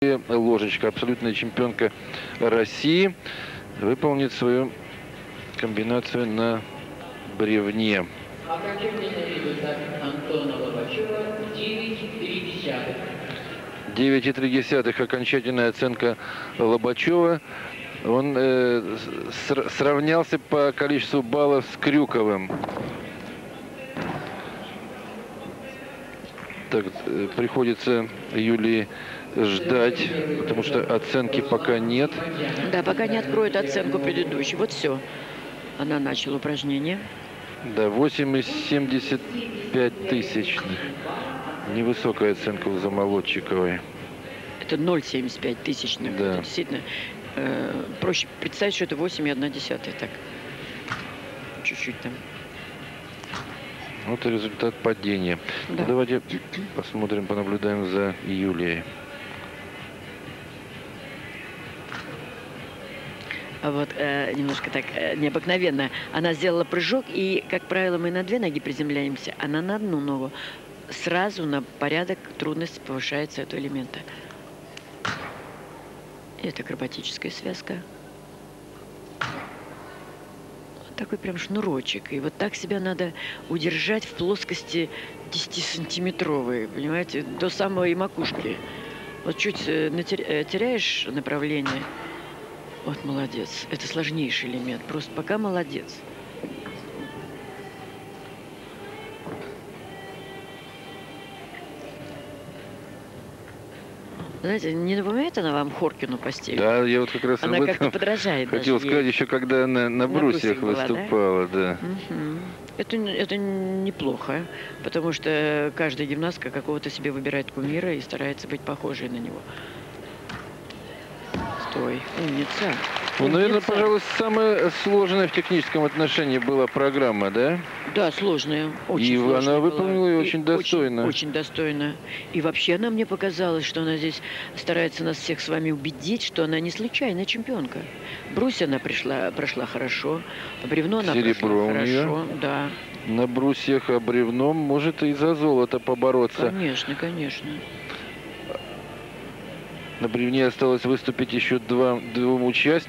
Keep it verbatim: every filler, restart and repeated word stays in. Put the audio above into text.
Ложечка, абсолютная чемпионка России, выполнит свою комбинацию на бревне. девять и три десятых окончательная оценка Лобачева. Он э, сравнялся по количеству баллов с Крюковым. Так, приходится Юлии ждать, потому что оценки пока нет. Да, пока не откроют оценку предыдущей. Вот все. Она начала упражнение. Да, восемь и семьдесят пять тысячных. Невысокая оценка у Замолодчиковой. Это ноль целых семьдесят пять тысячных. Да. Это действительно э, проще представить, что это восемь и одна десятая. Так, чуть-чуть там. Вот и результат падения. Да. Давайте посмотрим, понаблюдаем за Юлией. Вот э, немножко так э, необыкновенно. Она сделала прыжок, и, как правило, мы на две ноги приземляемся, она на одну ногу. Сразу на порядок трудность повышается этого элемента. Это акробатическая связка. Такой прям шнурочек. И вот так себя надо удержать в плоскости десятисантиметровой, понимаете, до самой макушки. Вот чуть теряешь направление. Вот молодец. Это сложнейший элемент. Просто пока молодец. Знаете, не напоминает она вам Хоркину по стилю? Да, я вот как раз она об как-то этом подражает. хотел сказать, еще когда она на, на брусьях была, выступала, да. да. Угу. Это, это неплохо, потому что каждая гимнастка какого-то себе выбирает кумира и старается быть похожей на него. Стой, умница. Ну, наверное, пожалуй, самая сложная в техническом отношении была программа, да? Да, сложная. Очень и сложная она выполнила ее очень достойно. Очень, очень достойно. И вообще она мне показалась, что она здесь старается нас всех с вами убедить, что она не случайная чемпионка. Брусья она пришла, прошла хорошо, бревно она Серебро прошла хорошо. Нее. Да. На брусьях, а бревном может и за золото побороться. Конечно, конечно. На бревне осталось выступить еще два, двум участникам.